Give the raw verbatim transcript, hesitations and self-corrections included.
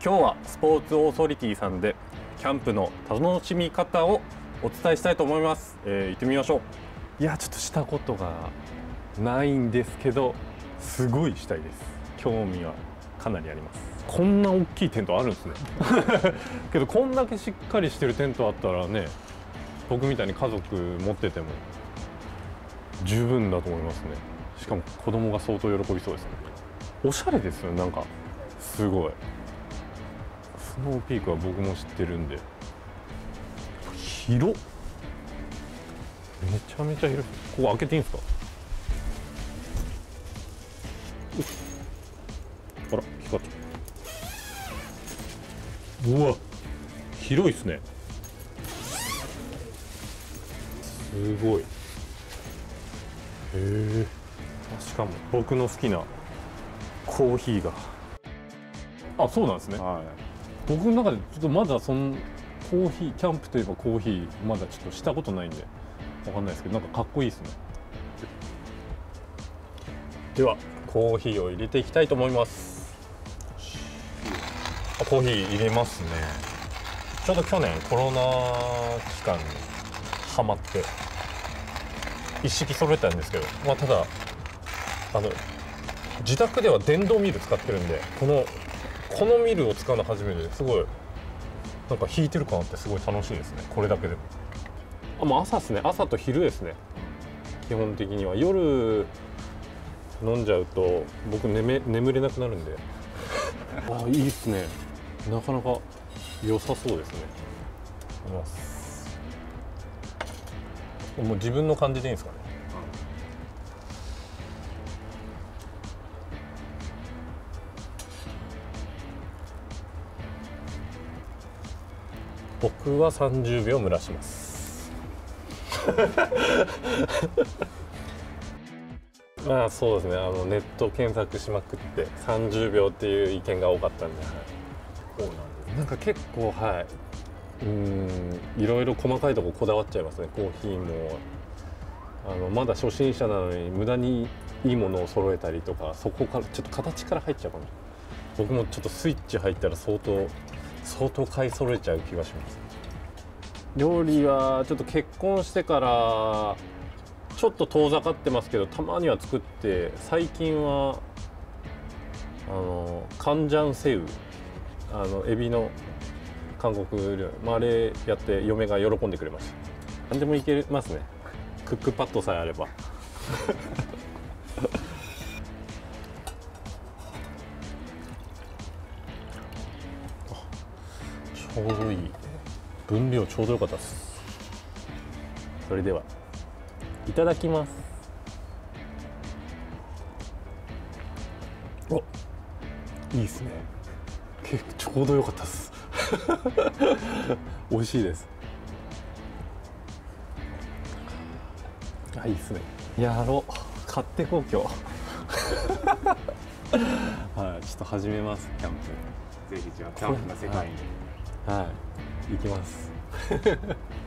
今日はスポーツオーソリティさんでキャンプの楽しみ方をお伝えしたいと思います。えー、行ってみましょう。いやちょっとしたことがないんですけど、すごいしたいです。興味はかなりあります。こんな大きいテントあるんですねけどこんだけしっかりしてるテントあったらね、僕みたいに家族持ってても十分だと思いますね。しかも子供が相当喜びそうですね。おしゃれですよね。なんかすごいスノーピークは僕も知ってるんで、広っ、めちゃめちゃ広い。ここ開けていいんですか？あら光っちゃう。うわ広いですね。すごい。へえ。しかも僕の好きなコーヒーが、あ、そうなんですね。はい、僕の中でちょっとまだそのコーヒー、キャンプといえばコーヒーまだちょっとしたことないんでわかんないですけど、なんかかっこいいですね。ではコーヒーを入れていきたいと思います。あ、コーヒー入れますね。ちょうど去年コロナ期間にハマって一式揃えたんですけど、まあ、ただあの自宅では電動ミル使ってるんで、このこのミルを使うの初めてですごいなんか引いてる感あってすごい楽しいですね。これだけでも。あ、もう朝ですね。朝と昼ですね。基本的には夜飲んじゃうと僕眠眠れなくなるんであ、いいですね。なかなか良さそうですね。いきます。もう自分の感じでいいんですかね。僕はさんじゅうびょう蒸らしますまあそうですね、あのネット検索しまくってさんじゅうびょうっていう意見が多かったんで、はい、そうなんです。なんか結構はい、うーん、いろいろ細かいところこだわっちゃいますね。コーヒーもあのまだ初心者なのに無駄にいいものを揃えたりとか、そこからちょっと形から入っちゃうかも。僕もちょっとスイッチ入ったら相当相当買い揃えちゃう気がします。料理はちょっと結婚してからちょっと遠ざかってますけど、たまには作って、最近はあのカンジャンセウ、あのエビの韓国料理、まあ、あれやって嫁が喜んでくれました。何でもいけますね、クックパッドさえあればちょうどいい分量、ちょうどよかったです。それではいただきます。お、いいですね。結構ちょうどよかったです美味しいです。あ、いいですね。やろう、買ってこう今日はい、ちょっと始めます、キャンプ。 ぜひじゃあキャンプの世界に、 はい、はい、行きます